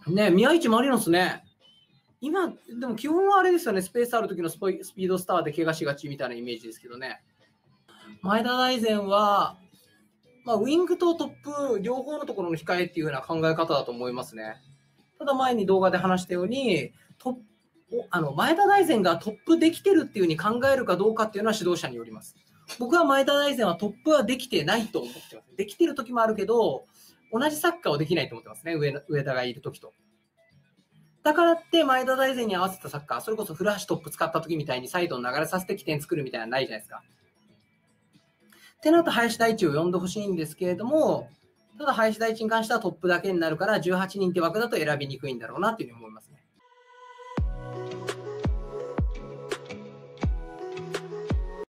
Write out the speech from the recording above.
ね、宮市マリノスね。今、でも基本はあれですよね、スペースある時のスピードスターで怪我しがちみたいなイメージですけどね。前田大然は、まあ、ウィングとトップ両方のところの控えっていうような考え方だと思いますね。ただ前に動画で話したように、前田大然がトップできてるっていう風に考えるかどうかっていうのは指導者によります。僕は前田大然はトップはできてないと思ってます。できてる時もあるけど、同じサッカーはできないと思ってますね、上田がいる時と。だからって前田大然に合わせたサッカー、それこそ古橋トップ使った時みたいにサイドを流れさせて起点作るみたいなのないじゃないですか。ってなると林大地を呼んでほしいんですけれども、ただ林大地に関してはトップだけになるから18人って枠だと選びにくいんだろうなっていうふうに思います。